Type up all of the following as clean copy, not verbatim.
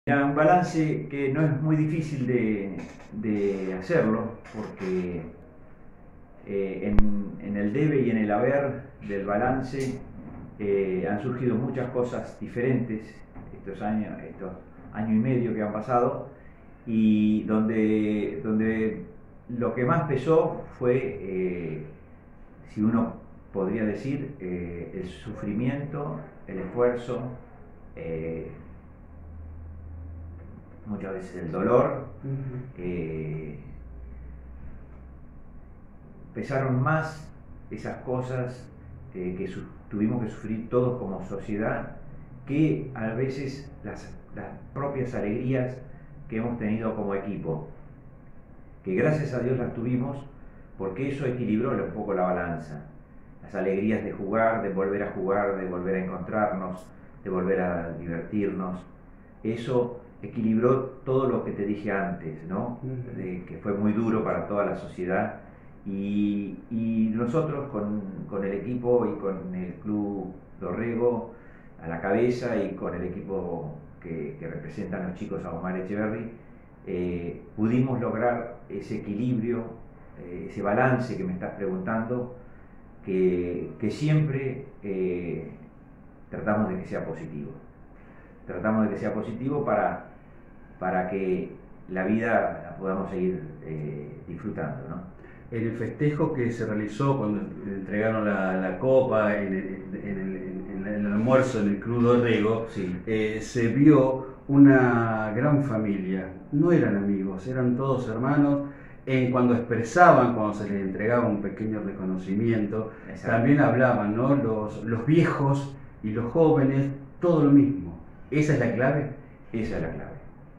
Mira, un balance que no es muy difícil de hacerlo, porque en el debe y en el haber del balance han surgido muchas cosas diferentes estos año y medio que han pasado, y donde lo que más pesó fue, si uno podría decir, el sufrimiento, el esfuerzo, eh, muchas veces el dolor. Pesaron más esas cosas que tuvimos que sufrir todos como sociedad, que a veces las propias alegrías que hemos tenido como equipo, que gracias a Dios las tuvimos, porque eso equilibró un poco la balanza. Las alegrías de jugar, de volver a jugar, de volver a encontrarnos, de volver a divertirnos, eso equilibró todo lo que te dije antes, ¿no? Que fue muy duro para toda la sociedad. Y nosotros con el equipo y con el Club Dorrego a la cabeza, y con el equipo que representan los chicos a Omar Echeverry, pudimos lograr ese equilibrio, ese balance que me estás preguntando, que siempre tratamos de que sea positivo. Tratamos de que sea positivo para que la vida la podamos seguir disfrutando, ¿no? En el festejo que se realizó cuando entregaron la copa en el almuerzo en el Club Dorrego, Sí. Se vio una gran familia. No eran amigos, eran todos hermanos. Cuando expresaban, cuando se les entregaba un pequeño reconocimiento, Exacto. también hablaban, ¿no? Los viejos y los jóvenes, todo lo mismo. ¿Esa es la clave? Esa es la clave.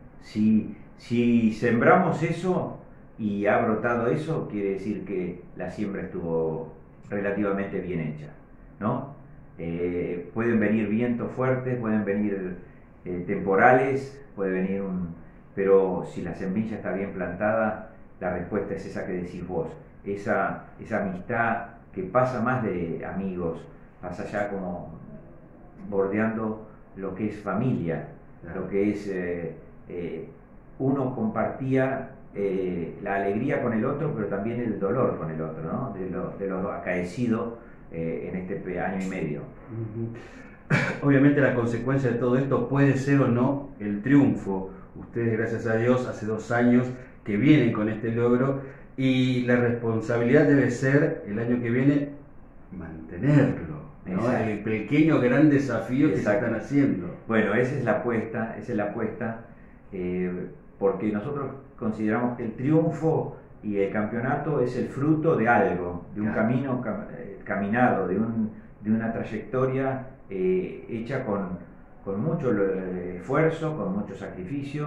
Si sembramos eso y ha brotado eso, quiere decir que la siembra estuvo relativamente bien hecha, ¿no? Pueden venir vientos fuertes, pueden venir temporales, pero si la semilla está bien plantada, la respuesta es esa que decís vos, esa amistad que pasa más de amigos, pasa ya como bordeando lo que es familia, lo que es uno compartía la alegría con el otro, pero también el dolor con el otro, ¿no? De lo acaecido en este año y medio. Obviamente la consecuencia de todo esto puede ser o no el triunfo. Ustedes, gracias a Dios, hace 2 años que vienen con este logro, y la responsabilidad debe ser el año que viene mantenerlo, ¿no? El pequeño gran desafío que se están haciendo. Bueno, esa es la apuesta, porque nosotros consideramos que el triunfo y el campeonato es el fruto de algo, de un camino caminado, de una trayectoria hecha con mucho esfuerzo, con mucho sacrificio,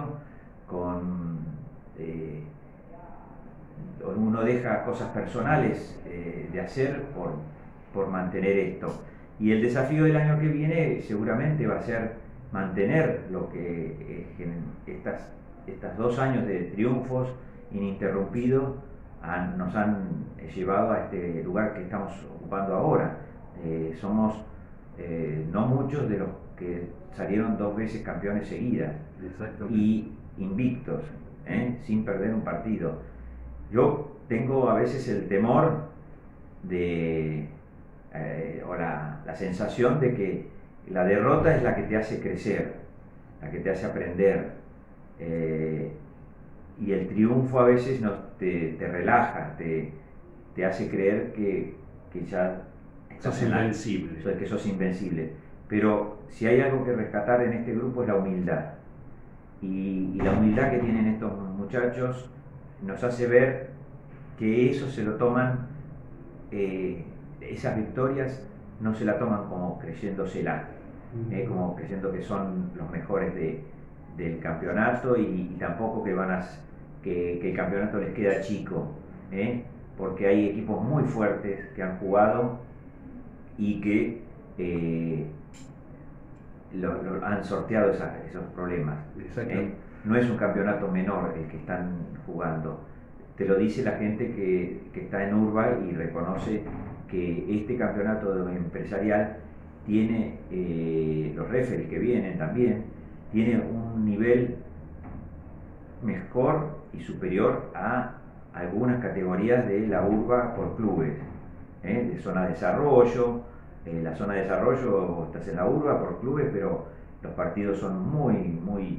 uno deja cosas personales de hacer por mantener esto. Y el desafío del año que viene seguramente va a ser mantener lo que estas 2 años de triunfos ininterrumpidos nos han llevado a este lugar que estamos ocupando ahora. Somos no muchos de los que salieron 2 veces campeones seguidas y invictos, sin perder un partido. Yo tengo a veces el temor o la sensación de que la derrota es la que te hace crecer, la que te hace aprender, y el triunfo a veces te relaja, te hace creer que ya sos invencible. Que sos invencible. Pero si hay algo que rescatar en este grupo es la humildad. Y la humildad que tienen estos muchachos nos hace ver que eso se lo toman, esas victorias no se la toman como creyéndosela, como creyendo que son los mejores del campeonato, y tampoco que el campeonato les queda chico, porque hay equipos muy fuertes que han jugado y que han sorteado esos problemas. No es un campeonato menor el que están jugando. Te lo dice la gente que está en Uruguay y reconoce que este campeonato empresarial tiene, los referees que vienen también, tiene un nivel mejor y superior a algunas categorías de la urba por clubes, de zona de desarrollo. La zona de desarrollo estás en la urba por clubes, pero los partidos son muy,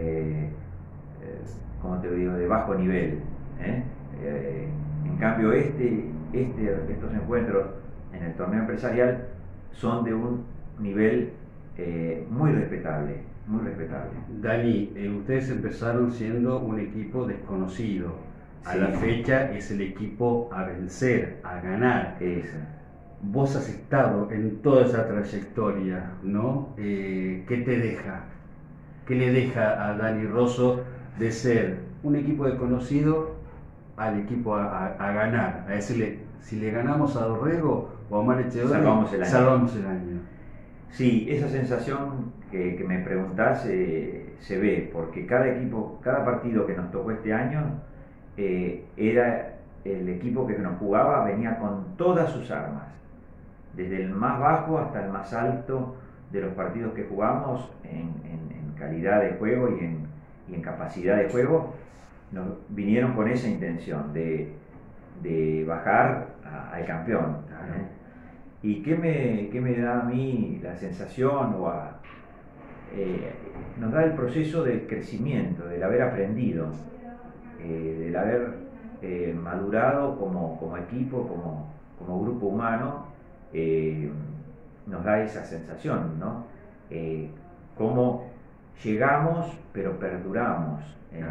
como te digo, de bajo nivel. En cambio, estos encuentros en el torneo empresarial son de un nivel muy respetable, muy respetable. Dani, ustedes empezaron siendo un equipo desconocido. A Sí. la fecha es el equipo a vencer, a ganar. Vos has estado en toda esa trayectoria, ¿no? ¿Qué te deja? ¿Qué le deja a Dani Rosso de ser un equipo desconocido al equipo a ganar? A decirle, si le ganamos a Dorrego o a Mar Echeverri, salvamos el año. Sí, esa sensación que me preguntás se ve, porque cada equipo, cada partido que nos tocó este año, era el equipo que nos jugaba, venía con todas sus armas, desde el más bajo hasta el más alto de los partidos que jugamos en calidad de juego y en capacidad de juego. Nos vinieron con esa intención de bajar al campeón. ¿Y qué me da a mí la sensación? Nos da el proceso del crecimiento, del haber aprendido, del haber madurado como equipo, como grupo humano. Nos da esa sensación, ¿no? Cómo llegamos, pero perduramos.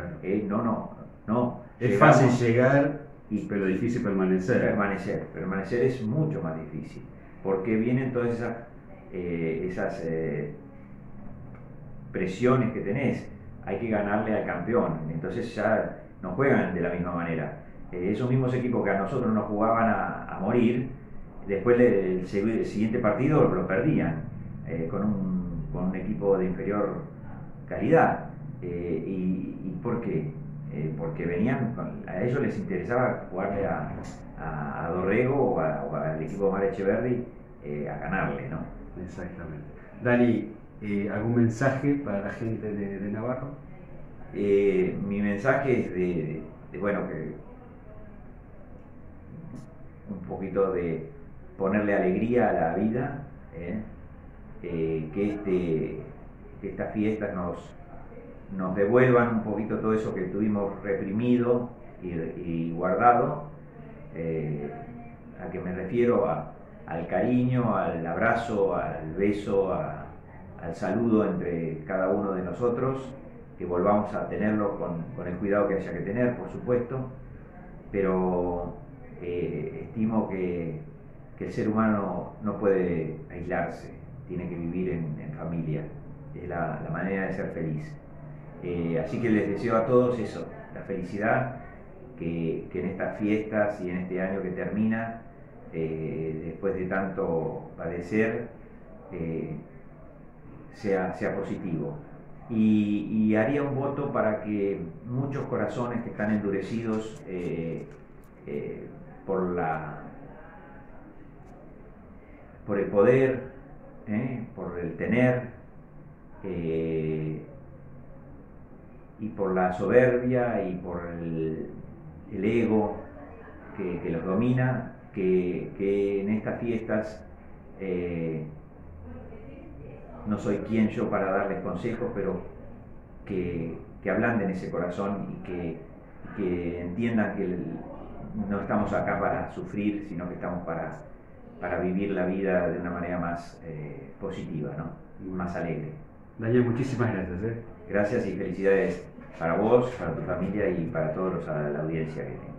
No. Es Llegamos, fácil llegar, pero difícil permanecer. Permanecer es mucho más difícil, porque vienen todas esas presiones que tenés. Hay que ganarle al campeón, entonces ya no juegan de la misma manera. Esos mismos equipos que a nosotros nos jugaban a morir, después el siguiente partido lo perdían con un equipo de inferior calidad. ¿Y por qué? Porque a ellos les interesaba jugarle a Dorrego o al equipo de Mar Echeverri a ganarle, ¿no? Exactamente. Dani, ¿algún mensaje para la gente de Navarro? Mi mensaje es que poquito de ponerle alegría a la vida, que estas fiestas nos devuelvan un poquito todo eso que tuvimos reprimido y guardado. A que me refiero al cariño, al abrazo, al beso, al saludo entre cada uno de nosotros, que volvamos a tenerlo con el cuidado que haya que tener, por supuesto, pero estimo que el ser humano no puede aislarse, tiene que vivir en familia, es la manera de ser feliz. Así que les deseo a todos eso, la felicidad, que en estas fiestas y en este año que termina, después de tanto padecer, sea positivo. Y haría un voto para que muchos corazones que están endurecidos por el poder, por el tener, y por la soberbia y por el ego que los domina, que en estas fiestas, no soy quien yo para darles consejos, pero que ablanden ese corazón y que entiendan que no estamos acá para sufrir, sino que estamos para vivir la vida de una manera más positiva, ¿no? Más alegre. Daniel, muchísimas gracias. Gracias y felicidades para vos, para tu familia y para todos la audiencia que tenés.